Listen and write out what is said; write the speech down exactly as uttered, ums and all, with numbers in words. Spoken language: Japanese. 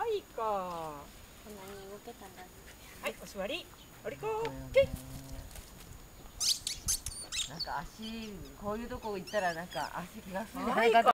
いか。 こんなに動けたんだね。 はい、お座り。おりこー。 なんか足こういうとこ行ったらなんか足怪我するんじゃないかと